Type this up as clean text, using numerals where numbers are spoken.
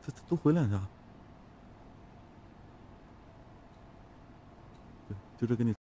再多回两下。对，就这给你